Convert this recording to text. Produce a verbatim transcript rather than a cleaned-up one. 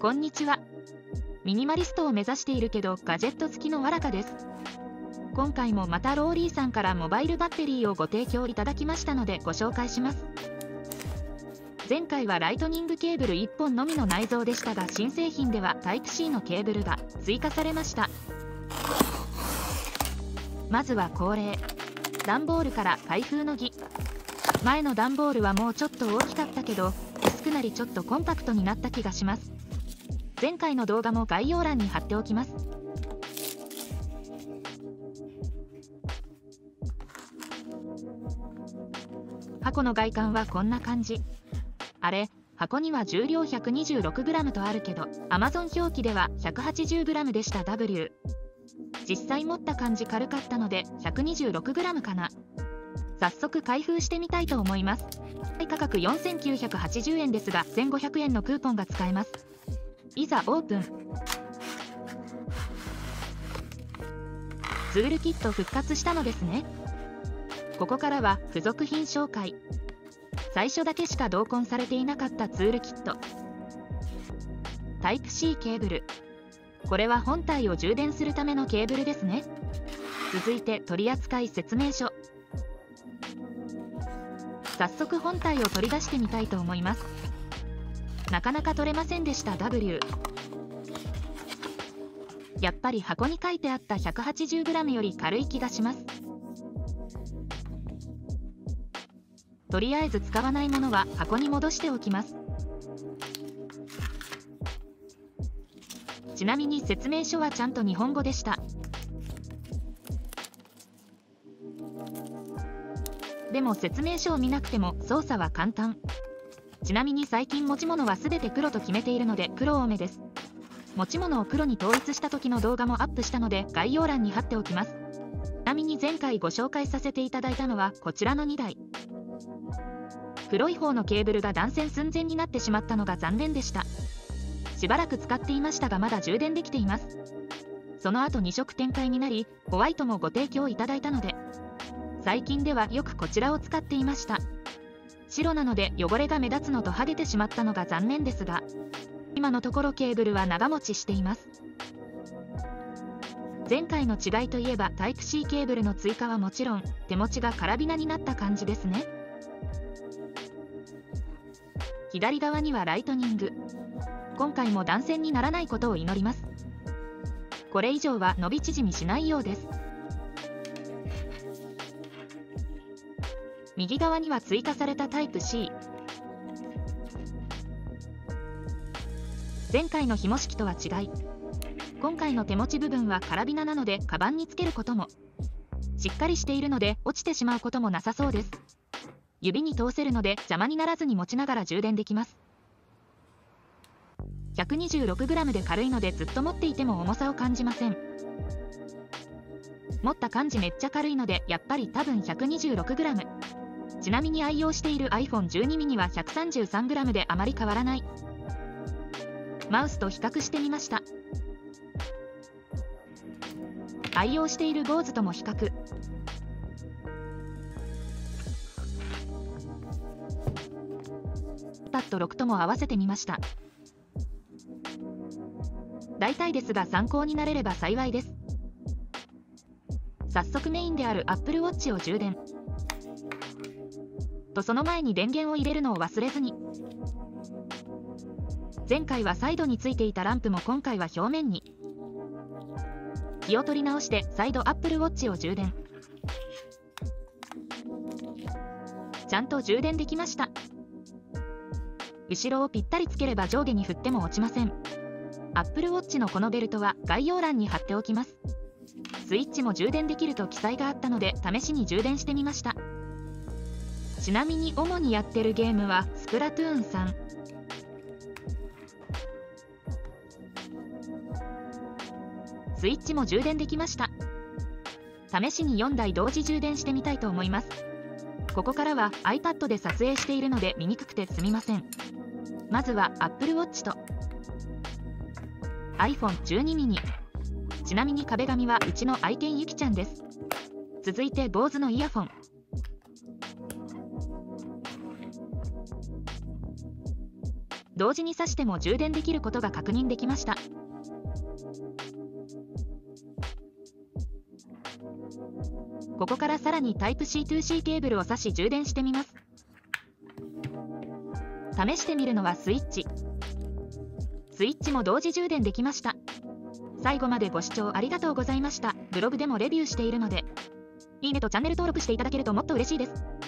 こんにちは。ミニマリストを目指しているけどガジェット好きのわらかです。今回もまたローリーさんからモバイルバッテリーをご提供いただきましたのでご紹介します。前回はライトニングケーブルいっぽんのみの内蔵でしたが、新製品では タイプシー のケーブルが追加されました。まずは恒例、段ボールから開封の儀。前の段ボールはもうちょっと大きかったけど薄くなりちょっとコンパクトになった気がします。前回の動画も概要欄に貼っておきます。箱の外観はこんな感じ。あれ、箱には重量 ひゃくにじゅうろくグラム とあるけど Amazon 表記では ひゃくはちじゅうグラム でした。 W 実際持った感じ軽かったので ひゃくにじゅうろくグラム かな。早速開封してみたいと思います。価格よんせんきゅうひゃくはちじゅうえんですがせんごひゃくえんのクーポンが使えます。いざオープン。ツールキット復活したのですね。ここからは付属品紹介。最初だけしか同梱されていなかったツールキット。タイプシー ケーブル。これは本体を充電するためのケーブルですね。続いて取扱説明書。早速本体を取り出してみたいと思います。なかなか取れませんでした。 W やっぱり箱に書いてあった ひゃくはちじゅうグラム より軽い気がします。とりあえず使わないものは箱に戻しておきます。ちなみに説明書はちゃんと日本語でした。でも説明書を見なくても操作は簡単。ちなみに最近持ち物は全て黒と決めているので黒多めです。持ち物を黒に統一した時の動画もアップしたので概要欄に貼っておきます。ちなみに前回ご紹介させていただいたのはこちらのにだい。黒い方のケーブルが断線寸前になってしまったのが残念でした。しばらく使っていましたがまだ充電できています。その後に色展開になりホワイトもご提供いただいたので最近ではよくこちらを使っていました。白なので汚れが目立つのと剥げてしまったのが残念ですが今のところケーブルは長持ちしています。前回の違いといえばタイプシー ケーブルの追加はもちろん手持ちがカラビナになった感じですね。左側にはライトニング。今回も断線にならないことを祈ります。これ以上は伸び縮みしないようです。右側には追加されたタイプ シー。 前回の紐式とは違い今回の手持ち部分はカラビナなのでカバンにつけることもしっかりしているので落ちてしまうこともなさそうです。指に通せるので邪魔にならずに持ちながら充電できます。 ひゃくにじゅうろくグラム で軽いのでずっと持っていても重さを感じません。持った感じめっちゃ軽いのでやっぱり多分 ひゃくにじゅうろくグラム。 ちなみに愛用している アイフォンじゅうにミニ は ひゃくさんじゅうさんグラム であまり変わらない。マウスと比較してみました。愛用している 坊主とも比較。パッドろくとも合わせてみました。大体ですが参考になれれば幸いです。早速メインである Apple Watch を充電とその前に電源を入れるのを忘れずに。前回はサイドについていたランプも今回は表面に。気を取り直して再度 Apple Watch を充電。ちゃんと充電できました。後ろをぴったりつければ上下に振っても落ちません。Apple Watch のこのベルトは概要欄に貼っておきます。スイッチも充電できると記載があったので試しに充電してみました。ちなみに主にやってるゲームはスプラトゥーンさん。スイッチも充電できました。試しによんだい同時充電してみたいと思います。ここからは iPad で撮影しているので見にくくてすみません。まずは Apple Watch と アイフォンじゅうにミニ。ちなみに壁紙はうちの愛犬ゆきちゃんです。続いて 坊主のイヤフォン。 同時に挿しても充電できることが確認できました。ここからさらに タイプシーツーシー ケーブルを挿し充電してみます。試してみるのはスイッチ。スイッチも同時充電できました。最後までご視聴ありがとうございました。ブログでもレビューしているので、いいねとチャンネル登録していただけるともっと嬉しいです。